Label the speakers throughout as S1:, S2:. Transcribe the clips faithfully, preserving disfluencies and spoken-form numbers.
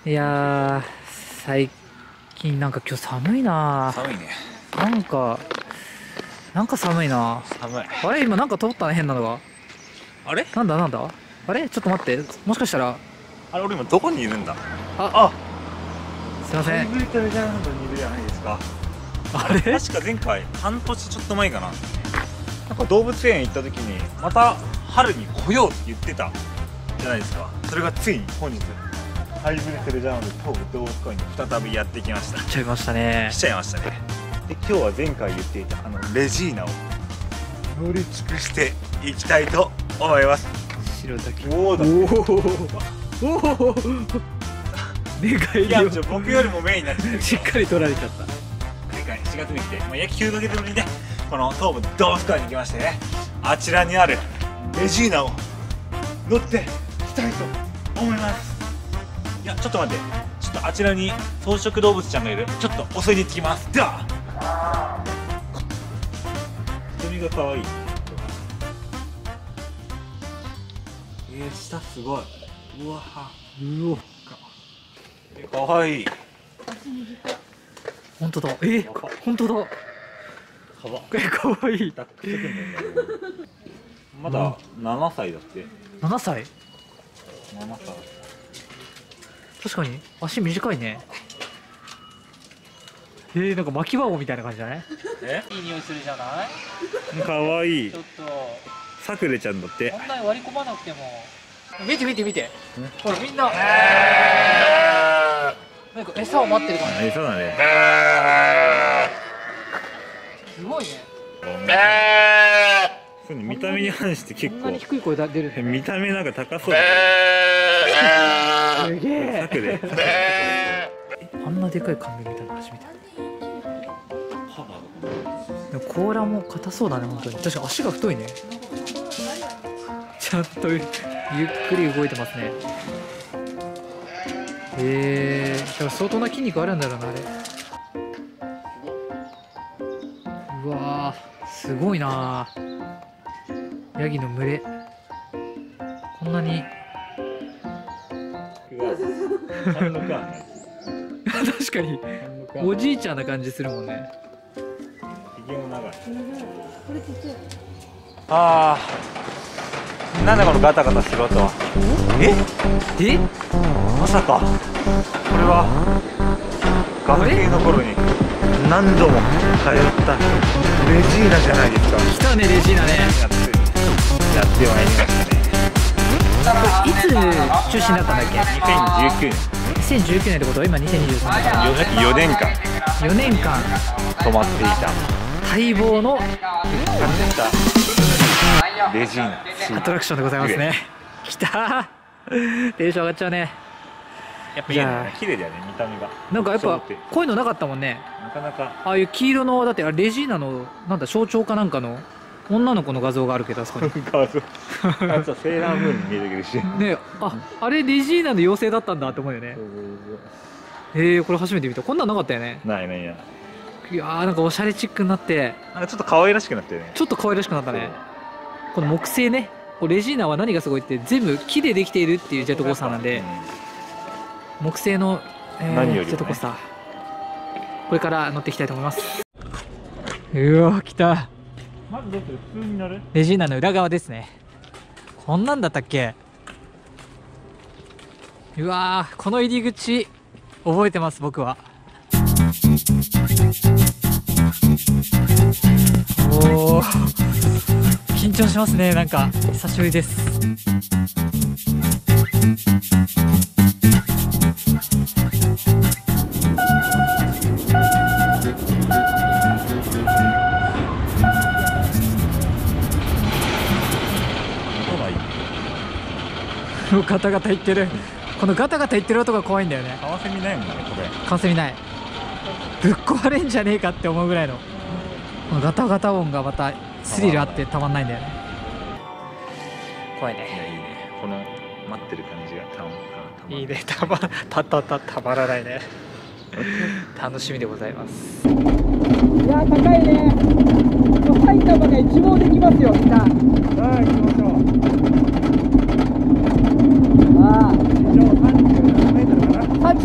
S1: いやー、最近なんか今日寒いな。
S2: 寒いね。
S1: なんかなんか寒いな。
S2: 寒い。
S1: あれ今なんか通ったね、変なのが。
S2: あれ
S1: なんだなんだあれちょっと待って、もしかしたら。
S2: あれ俺今どこにいるんだ。
S1: あ
S2: あ
S1: すいません。
S2: ハイブリッドレジャーランドにいるじゃないですか。
S1: あれ
S2: 確か前回半年ちょっと前かな、なんか動物園行った時にまた春に来ようって言ってたじゃないですか。それがついに本日ハイブリッドレジャーランド東武動物公園に再びやってきました。
S1: 来ちゃいましたね。
S2: 来ちゃいましたね。で今日は前回言っていたあのレジーナを乗り尽くしていきたいと思います。
S1: 白だけ。
S2: おおだ。
S1: おお寝返
S2: いや
S1: りを
S2: ちょ僕よりもメインになってる。
S1: しっかり取られちゃった。
S2: 前回しがつに来て、まあ、約きゅうかげつぶりにねこの東武動物公園に来ましてね、あちらにあるレジーナを乗ってきたいと思います。いやちょっと待って、ちょっとあちらに草食動物ちゃんがいる。ちょっと襲いに行ってきます。では瞳が可愛い。えー、下すごい。うわ
S1: うお
S2: え可愛い。
S1: 本当だ。え本当だ。
S2: かわ
S1: えかわいい。
S2: ダックセクンドだね。まだななさいだって。
S1: ななさい。
S2: ななさい。
S1: 確かに足短いね。えー、なんか巻き場王みたいな感じじゃない？
S2: え？
S1: いい匂いするじゃない？
S2: かわいい。
S1: ちょっと
S2: さくれちゃんだって。
S1: こんなに割り込まなくても。見て見て見て。ほらみんな。なんか餌を待ってる感じ。
S2: 餌だね。
S1: すごいね。
S2: そうね、見た目に反して結構
S1: こんなに低い声だ出る。
S2: 見た目なんか高そうだ
S1: すげえ。
S2: さくれ。
S1: あんなでかいカンベ見たの初めて。でも甲羅も硬そうだね、本当に。確かに足が太いね。ちゃんとゆっくり動いてますね。へえー、だから相当な筋肉あるんだろうな、あれ。うわー、すごいなー。ヤギの群れ。こんなに。確かにおじいちゃんな感じするもんね。
S2: ひげも長い。ああ、なんだこのガタガタする音は。え
S1: え
S2: まさかこれは学生の頃に何度も通ったレジーナじゃないですか。
S1: 来たね、レジーナね。
S2: やってやってまいりましたね。
S1: いつ中止になったんだっけ？
S2: にせんじゅうきゅうねん。
S1: にせんじゅうきゅうねんってことは今にせんにじゅうさんねん。
S2: よねんかん
S1: よねんかん
S2: 止まっていた
S1: 待望の
S2: レジーナ
S1: アトラクションでございますね。来たー。テンション上がっちゃうね。
S2: やっぱいいね、綺麗だよね、見た目が。
S1: なんかやっぱこういうのなかったもんね。
S2: なかなか
S1: ああいう黄色の、だってレジーナのなんだ象徴かなんかの女の子の画像があるけど、あそこに
S2: 画像セーラームーンに見えてくるし
S1: ね。あ、あれレジーナの妖精だったんだって思うよね。へえ、これ初めて見た。こんなんなかったよね。
S2: ないないない。
S1: いやー、なんかおしゃれチックになって
S2: なんかちょっと可愛らしくなってるね。
S1: ちょっと可愛らしくなったね。この木製ね、こうレジーナは何がすごいって全部木でできているっていうジェットコースターなんで、木製の、えー
S2: 何よりもね
S1: ジェットコースターこれから乗っていきたいと思います。うわー、来た。
S2: まずどうする？普通に乗る？
S1: レジーナの裏側ですね。こんなんだったっけ。うわー、この入り口覚えてます、僕は。おー、緊張しますね。なんか久しぶりです。ガタガタ言ってる。このガタガタ言ってる音が怖いんだよね。
S2: カワセミないもんね、これ。
S1: カワセミない。ぶっ壊れんじゃねえかって思うぐらいのこのガタガタ音がまたスリルあってたまんないんだよね。怖い
S2: いや、
S1: ね。
S2: いいね。この待ってる感じがたまたま
S1: いいね。たまたたたたまらないね。楽しみでございます。
S3: いやー高いね。埼玉が一望できますよ。みんな。
S2: さあ行きましょう。
S3: ああ。
S2: 一応さんじゅうななメートルかな。
S3: さんじゅう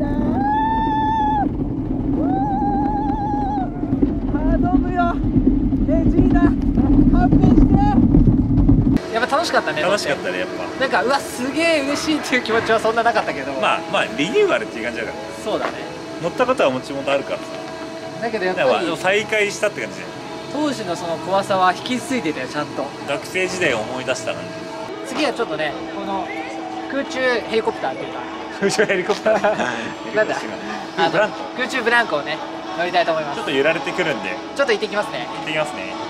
S3: 頼むよレジーナ勘弁して。
S1: やっぱ楽しかったね。
S2: 楽しかったねやっぱ。
S1: なんかうわすげえ嬉しいっていう気持ちはそんななかったけど、
S2: まあまあリニューアルっていう感じだから。
S1: そうだね。
S2: 乗ったことはもちろんあるからさ。
S1: だけどやっぱ
S2: だから
S1: り
S2: 再開したって感じで。
S1: 当時のその怖さは引き継いでたよちゃんと。
S2: 学生時代を思い出した感じ。
S1: 次はちょっとねこの空中ヘリコプターっていうか
S2: 空中ヘリコプター。
S1: なんだあの
S2: ブランコ。
S1: 空中ブランコをね乗りたいと思います。
S2: ちょっと揺られてくるんで
S1: ちょっと行ってきますね。
S2: 行ってきますね。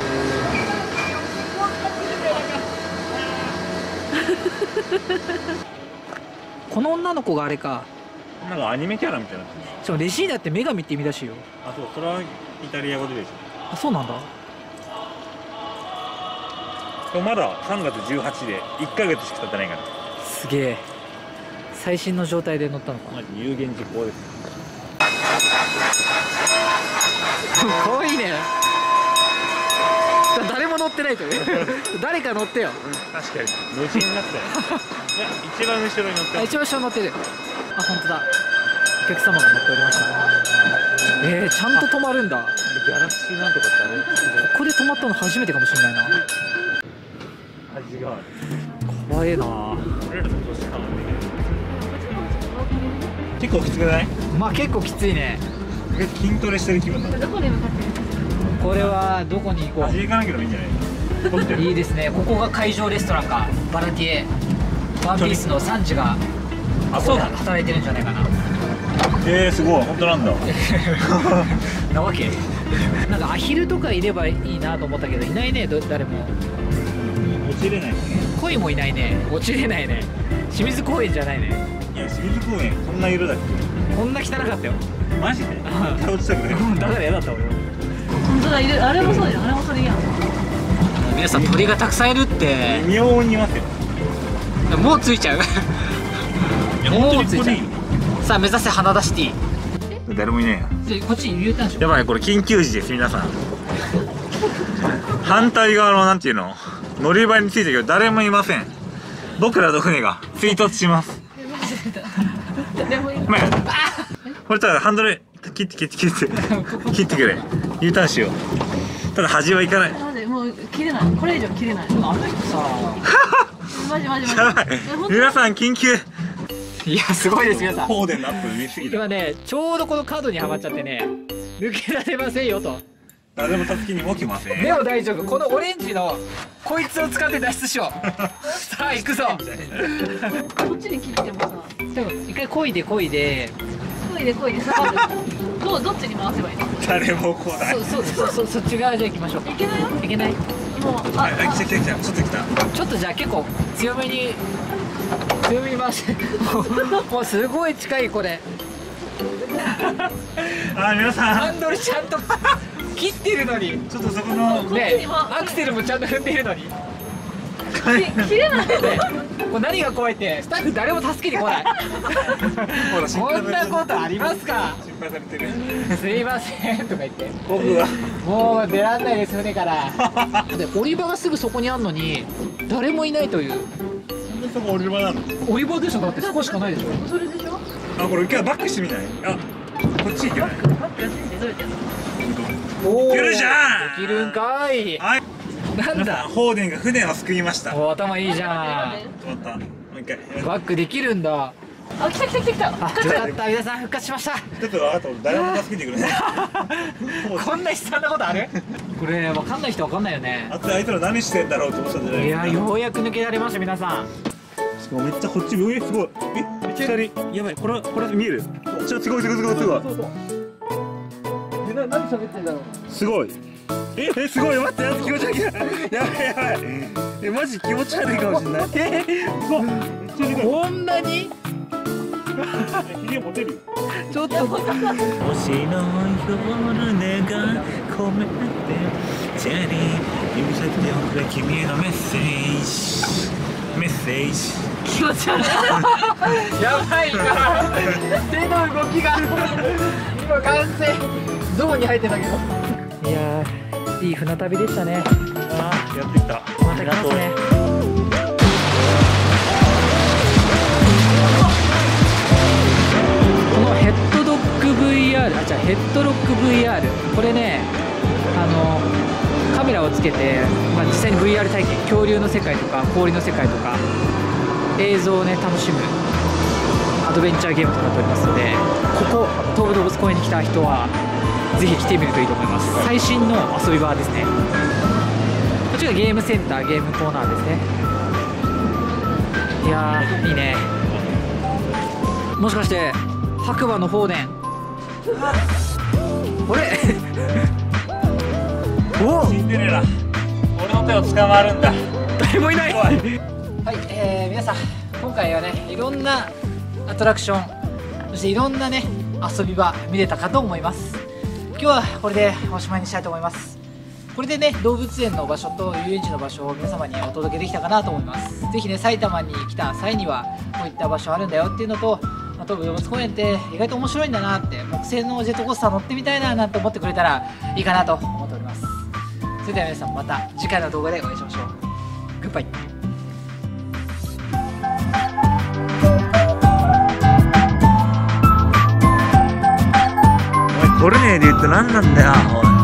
S1: この女の子があれか。
S2: なんかアニメキャラみたいな。
S1: しかもレジーナって女神って意味だしよ。
S2: あ、そう、それはイタリア語ででし
S1: あ、そうなんだ。
S2: ょ。まださんがつじゅうはちでいっかげつしか経ってないから。
S1: すげえ最新の状態で乗ったのか。
S2: マジ有言実行です。
S1: かわいいね。誰も乗ってないという誰か乗ってよ。
S2: 確かに無人になったよ。いや、一番後ろに乗って
S1: あ、
S2: る。
S1: 一番下乗ってる。あ、本当だ。お客様が乗っておりました。えー、ちゃんと止まるんだ。
S2: ギャラクシーなんとかってあれ。
S1: ここで止まったの初めてかもしれないな。
S2: 味がある。
S1: 怖えな。
S2: 俺らの年変わんねえ。結構きつくない？
S1: まあ結構きついね。
S2: 筋トレしてる気分だ。
S4: どこに向かってる？
S1: これはどこに行こ
S2: 味行かなければいいんじゃない？
S1: う。いいですね。ここが会場レストランか。バラティエワンピースのサンジが
S2: あ、そうだ。
S1: 働いてるんじゃないかな。
S2: えー、すごい、本当なんだ。
S1: なわけ。なんかアヒルとかいればいいなと思ったけどいないね。ど誰も。
S2: 落ちれないですね。
S1: 鯉もいないね。落ちれないね。清水公園じゃないね。
S2: いや、清水公園こんな色だっ
S1: こんな汚かったよ。
S2: け？マジで？倒落ちたくない。
S1: だから嫌だった俺。
S4: 本当だ、いる。あれもそうじゃん。あれも鳥やん。
S1: 皆さん鳥がたくさんいるって。
S2: 微妙にいますよ。
S1: もうついちゃう。
S2: いや、本当にここでいい。
S1: さあ目指せ花田シティ。
S2: 誰もいないや。
S1: でこっちに U ターンしよう。
S2: やばい、これ緊急時です皆さん。反対側のなんていうの乗り場についてるけど誰もいません。僕らの船が追突します。
S4: でもいい。
S2: ごめん。これただハンドル切って切って切って切ってくれ。U ターンしよう。ただ端はいかない。
S4: マジもう切れない。これ以上切れない。
S1: あの人さ。
S4: マジマジマジ。
S2: やばい。皆さん緊急。
S1: いやすごいです皆さん。
S2: 放電のアップ見すぎた。
S1: 今ねちょうどこの角にはまっちゃってね抜けられませんよと。
S2: 誰も助けにも来ません。
S1: でも大丈夫。このオレンジのこいつを使って脱出しよう。さあ行くぞ。
S4: こっちに切ってもさ。
S1: でも一回漕いで漕いで。
S4: こいでこいでさ。どうどっちに回せばいいの？
S2: 誰も来ない。
S1: そうそうそうそうそっち側じゃあ行きましょうか。
S4: いけないよ。
S1: いけない。
S4: もうあ
S2: はい、来た来た来た。ちょっと来た。
S1: ちょっとじゃあ結構強めに強めに回してもうすごい近いこれ。
S2: あ、皆さ
S1: ハ
S2: ん。
S1: ンドルちゃんと切ってるのに
S2: ちょっとそこの。
S1: ねアクセルもちゃんと踏んでいるのに。
S4: き切れない。
S1: ねこれ何が怖いってスタッフ誰も助けに来ない。
S2: ほら、心
S1: こんな
S2: 配されてる。
S1: ことありますか。
S2: 心配されてる。
S1: すいませんとか言って
S2: 僕は。
S1: もう出らんないです船から。で降り場がすぐそこにあんのに誰もいないという。
S2: なんでそこ降りる場なの？
S1: 降り場でしょ。だってそこしかないでしょ。
S4: それでしょ？
S2: あ、これ一回バックしてみない？あ、こっち行けない。
S4: 待ってやってみてどうやってやるの？
S1: おー
S2: いけるじゃん。
S1: できるんかい。
S2: はい。
S1: なんだ。
S2: 放電が船を救いました。
S1: お頭いいじゃん。
S2: 止まった。もう一回。
S1: バックできるんだ。
S4: あ、来た来た来た来た。
S1: あ、よかった皆さん復活しました。
S2: ちょっと分かった。誰も助けてくれない。
S1: こんな悲惨なことある？これ分かんない人分かんないよね。
S2: あとあいつら何してんだろうと思ったんじゃない
S1: い
S2: ですか。
S1: やようやく抜けられました皆さん。
S2: しかもめっちゃこっち上すごい。え、めっちゃ左。やばい。これこれ見える。ちょすごいすごいすごいすごい。
S3: えな何喋ってんだろう。
S2: すごい。ええすごい。待ってやつ気持ち悪い。やばいやばい。えマジ気持ち悪いかもしれない。えすごい。めっちゃでかい。
S1: こんなに？
S2: ひげ持てるよ。
S1: ちょっと
S2: 星の夜が込めてチェリー指先で送れ君へのメッセージメッセージ。
S4: 気持ち悪い。
S1: やばい今手の動きが今完成ゾーンに入ってたけど。いやーいい船旅でしたね。
S2: あーやってきた。
S1: また来ますね。このヘッヘッドロック ブイアール、 これねあのカメラをつけて、まあ、実際に ブイアール 体験、恐竜の世界とか氷の世界とか映像をね楽しむアドベンチャーゲームとなっておりますので、ここ東武動物公園に来た人はぜひ来てみるといいと思います。最新の遊び場ですね。こっちがゲームセンター、ゲームコーナーですね。いやーいいね。もしかして白馬の放電、あれお
S2: シンデレラ、俺の手を捕まるんだ。
S1: 誰もいない。
S2: 怖
S1: はい、えー、皆さん今回はねいろんなアトラクション、そしていろんなね遊び場見れたかと思います。今日はこれでおしまいにしたいと思います。これでね動物園の場所と遊園地の場所を皆様にお届けできたかなと思います。ぜひね埼玉に来た際にはこういった場所あるんだよっていうのと、まあ、東武動物公園って意外と面白いんだなって、木製のジェットコースター乗ってみたいななんて思ってくれたらいいかなと思っております。それでは皆さんまた次回の動画でお会いしましょう。グッバイ。
S2: おい、取れねえで言って何なんだよ、おい。